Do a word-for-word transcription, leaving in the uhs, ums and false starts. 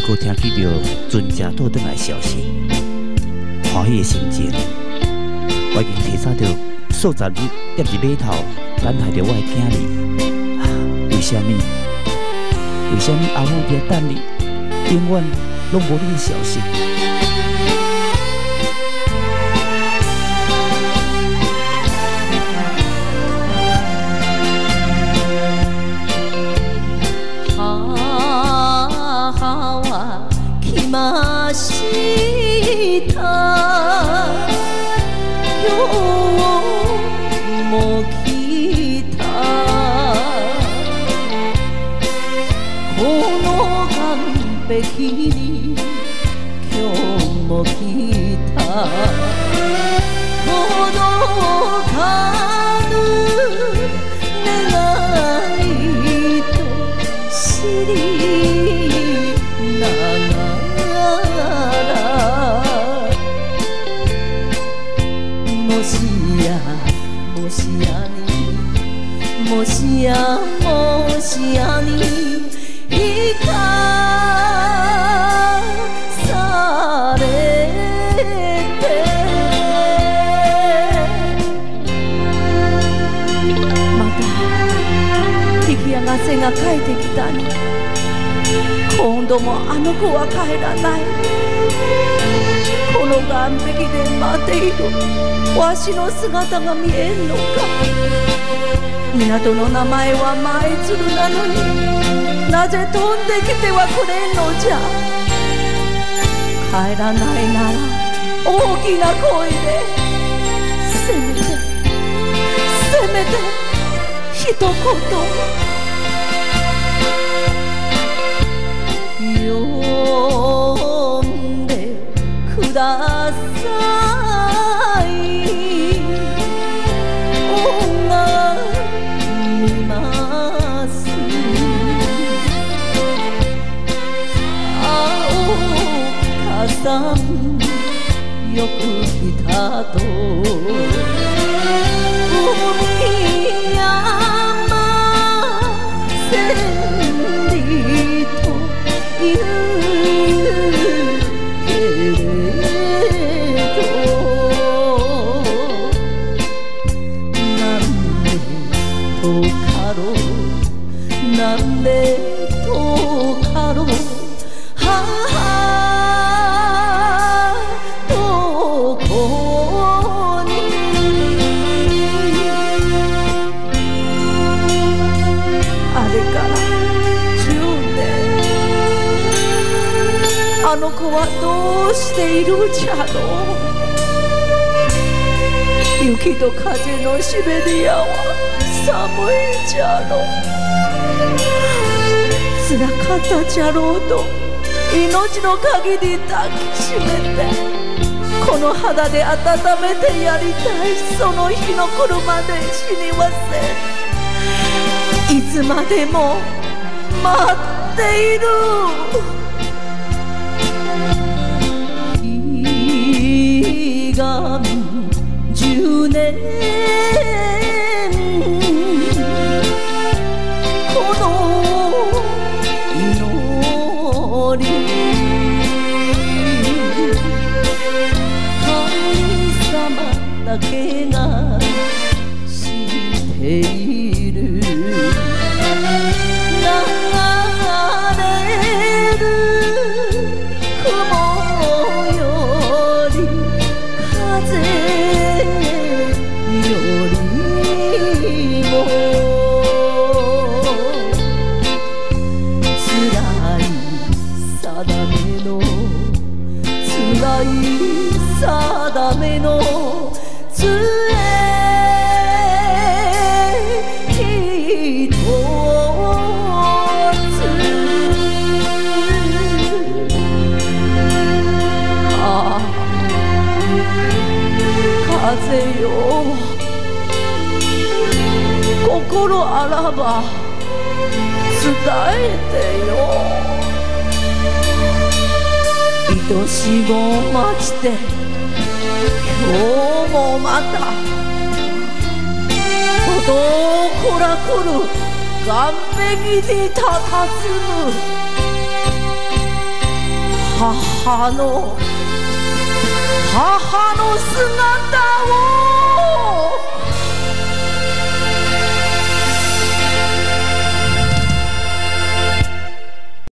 阁听起着船只倒转来消息，欢喜的心情，我已经提早着数十日踮伫码头等待着我的囝儿。啊，为什么？为什么阿母伫遐等你，永远拢无你的消息？ ました今日も来たこの岸壁に今日も来た届かぬ願いと知りながらもしやもしやにもしやもしやに生かされてまた引き合わせが帰ってきたに今度もあの子は帰らないこの岸壁で待っているわしの姿が見えんのか港の名前は舞鶴なのになぜ飛んできてはくれんのじゃ帰らないなら大きな声でせめてせめて一言呼んでください拝みます青かさんよく来たと海山千里と言うけれどなんでとかろうなんでとかろう母どこにあれからじゅうねんあの子はどうしているじゃろう雪と風のシベリアは寒いじゃろつらかったじゃろうと命の限り抱きしめてこの肌で温めてやりたいその日の来るまで死にませんいつまでも待っている悲願じゅうねんこの祈り神様だけが知っている流れる雲より風よりも辛い定めの辛い定めの杖一つああ風よ心あらば伝えてよ愛し子を待ちて今日もまたとこら来る岸壁にたたずむ母の母の姿を